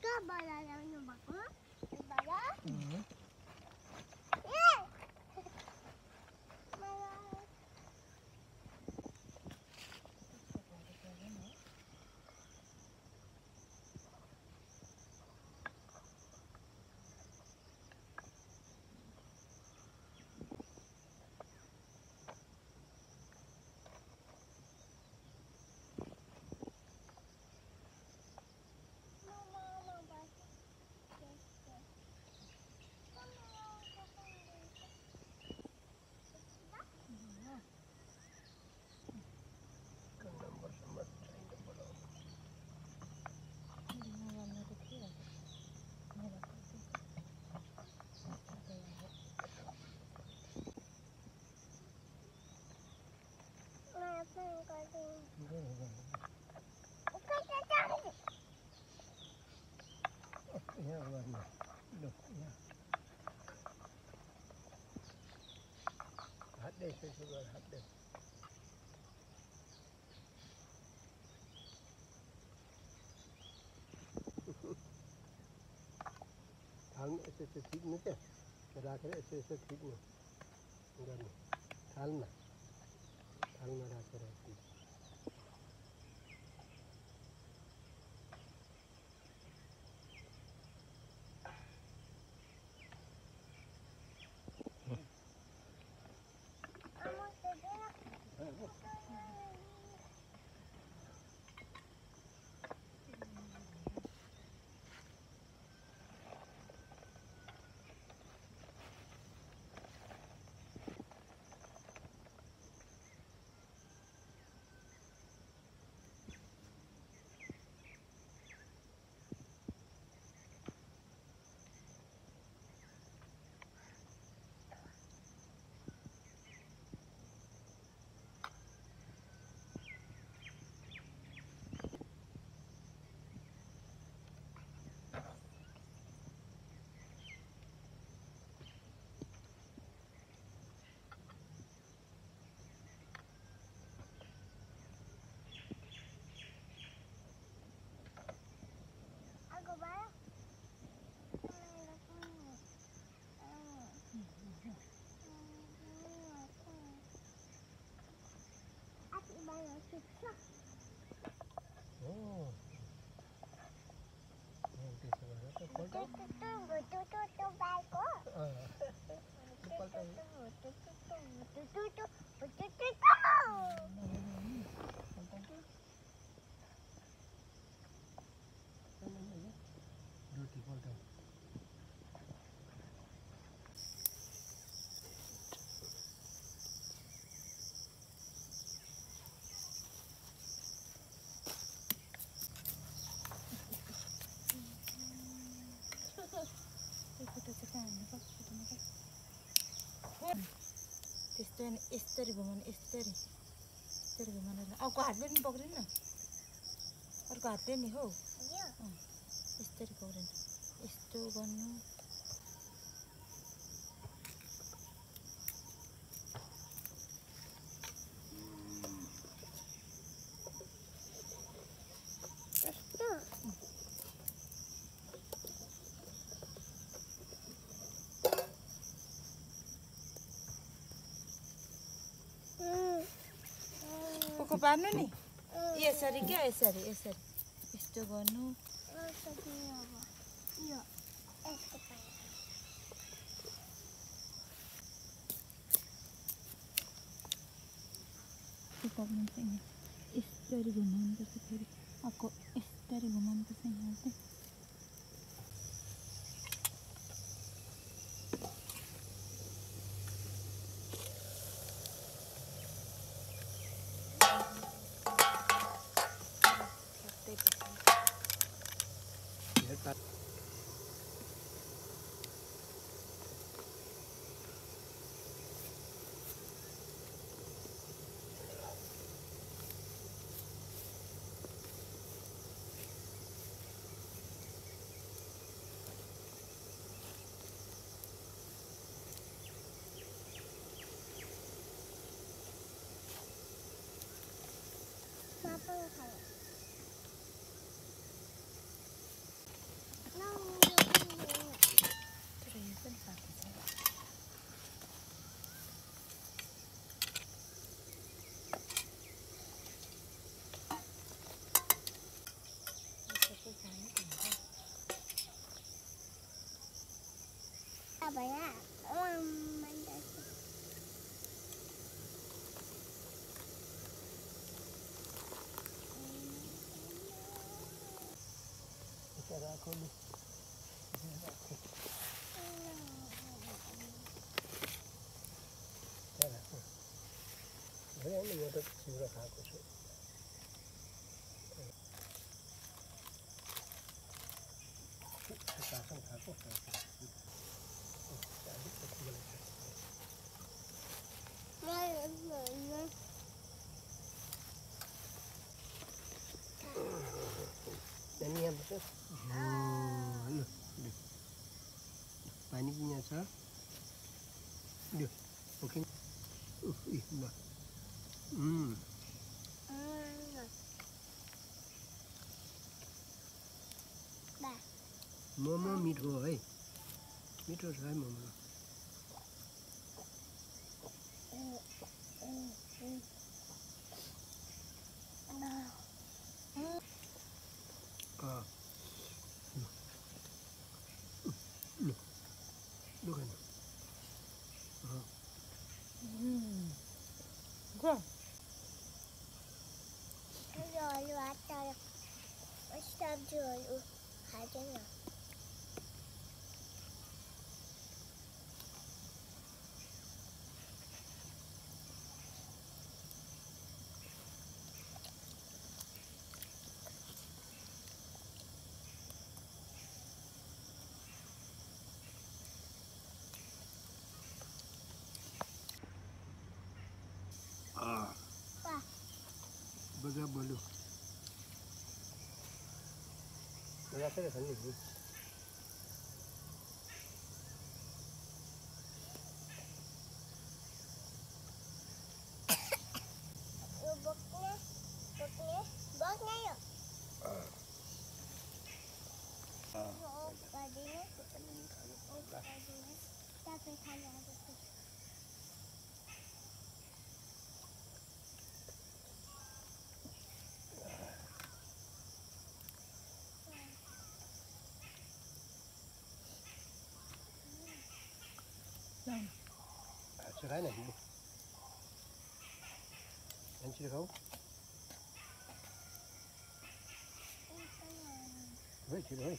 bala ल्याउनु भएको बला थालमा यसो यसो थिच्नु क्या राखेर यसो यसो थिच्नु गर्नु थालमा राखेर त्यस्तो यसरी घुमाउनु यसरी घुमाउनु अर्को हातले नि पक्रिनु न अर्को हातले नि हो यसरी पक्रिनु यस्तो गर्नु पार्नु नि यसरी क्या यसरी यस्तो गर्नु यसरी घुमाउनु पर्छ फेरि अर्को यसरी घुमाउनु पर्छ यहाँ चाहिँ Apa ya? Mantap. Kita rakol ni. Kita rakol. Saya ni motor siapa rakol tu? Kita akan rakol. Ini apa tu? Pani punya sah. Dia, okey. Bah. Bah. Momo mitho hai. Mitho sai momo. Ah. Look at it. Go. Rồi quá trời. Sao rồi? Hai cái nào? Ah. Baga bolu. Rasa kan ni. Boknya yuk. Tadinya tapi hanya ada tu. Cerai nanti. Nanti kau. Wait, wait.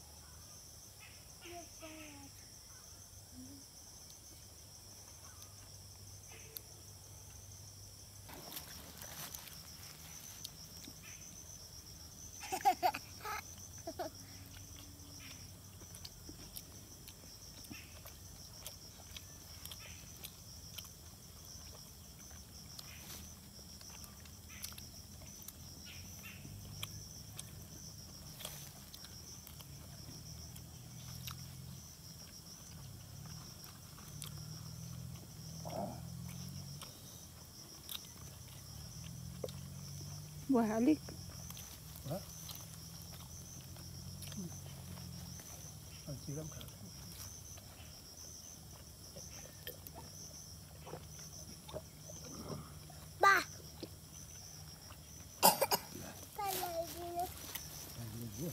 Balik. Hah? Siram kan? Bah. Kalau gini. Lagi.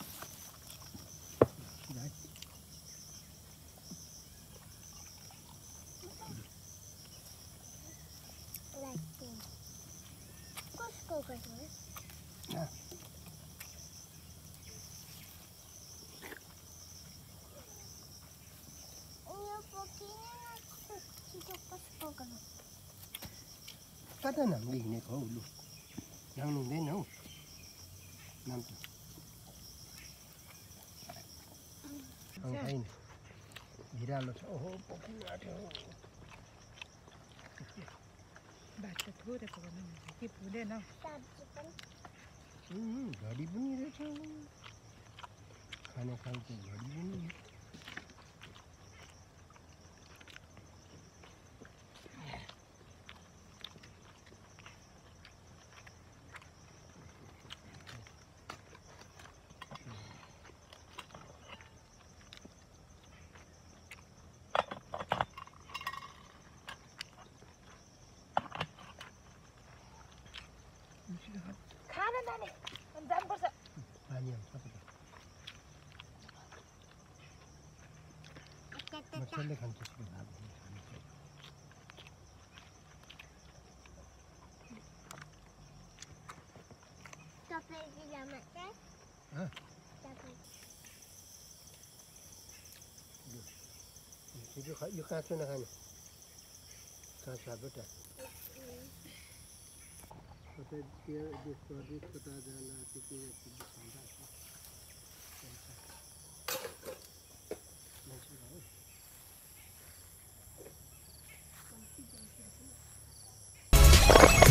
Dah. Lagi. Kau kan? Nah. Ini pokoknya kita pas kau kan. Kata nang ni kau lu. Nang ni deh nau. Nam tu. Ang kain. Gira lo. Oh, pokoknya ada. Baca tu dah kau ni. Kipu deh na. Sabji kan. गाड़ी बनी रहता है खाना खाने की गाड़ी बनी है खाना नानी. Jangan persa. पानी हम सब चल्दै खान्छ सुरु भात तपाईँ जिल्लामा चाहिँ हाँ तपाईँ यो काँचो नखाने काँचो हातबाट कतै देश परदेश कता जाला त्यति मान्छे